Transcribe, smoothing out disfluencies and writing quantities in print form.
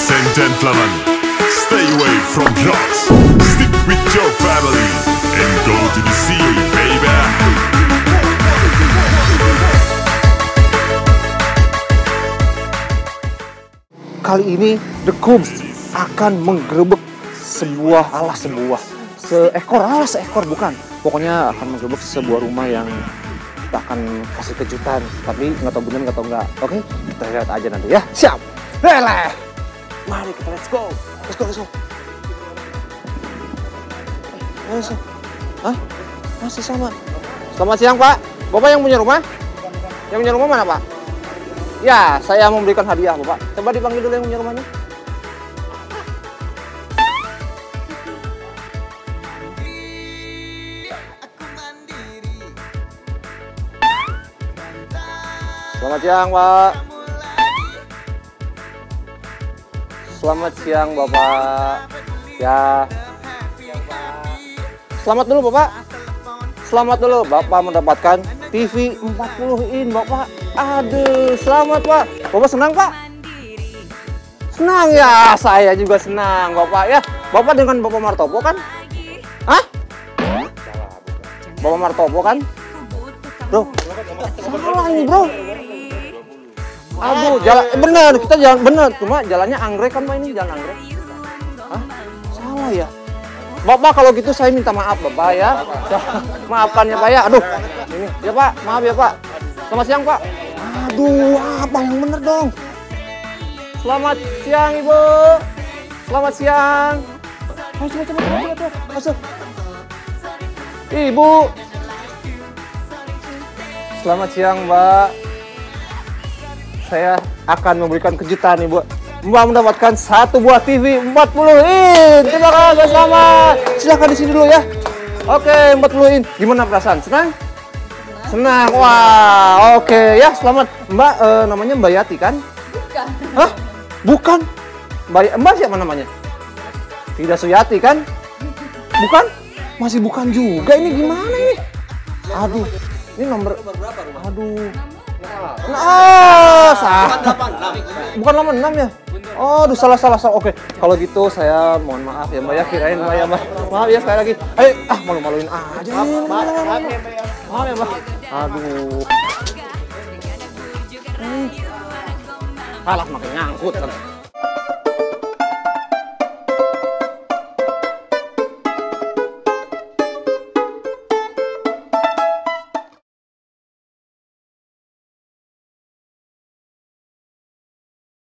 Ladies and gentlemen, stay away from drugs. Stick with your family and go to the sea, baby. Kali ini The Cubs akan menggerebek seekor bukan. Pokoknya akan menggerebek sebuah rumah yang kita akan kasih kejutan. Tapi nggak tahu benar nggak tahu nggak. Oke, kita lihat aja nanti ya. Siap. Lele. Mari kita let's go. Hah? Masih sama. Selamat siang Pak. Bapak yang punya rumah? Yang punya rumah mana Pak? Ya, saya mau memberikan hadiah Bapak. Coba dipanggil dulu yang punya rumahnya. Selamat siang Pak. Selamat siang Bapak. Ya. Selamat dulu Bapak. Selamat dulu Bapak mendapatkan TV 40 in Bapak. Aduh, selamat Pak. Bapak senang Pak? Senang ya, saya juga senang Bapak ya. Bapak dengan Bapak Martopo kan? Hah? Bapak Martopo kan? Bro, salah ini bro. Aduh, jalan bener, kita jalan bener. Cuma jalannya anggrek kan Pak, ini jalan anggrek. Hah? Salah ya? Bapak kalau gitu saya minta maaf Bapak ya. Maafkan ya Pak ya. Aduh, ini ya Pak, maaf ya Pak. Selamat siang Pak. Aduh, apa yang bener dong? Selamat siang Ibu. Selamat siang. Ayo coba. Masuk. Ibu. Selamat siang Mbak. Saya akan memberikan kejutan Ibu. Mbak mendapatkan satu buah TV 40 in. Terima kasih, selamat. Silahkan di sini dulu ya. Oke, 40 in. Gimana perasaan? Senang? Senang. Wah, oke ya, selamat. Mbak namanya Mbak Yati kan? Bukan. Hah? Bukan? Mbak siapa namanya? Tidak Suyati kan? Bukan? Masih bukan juga. Ini gimana ini? Aduh, ini nomor berapa? Aduh. Salah. Bukan 86 ya? Oh, aduh, salah. Oke, kalau gitu saya mohon maaf ya Mbak ya, kirain Mbak ya Mbak. Maaf ya sekali lagi. Malu-maluin aja. Maaf ya Mbak. Aduh. Alah, makin nyangkut kan.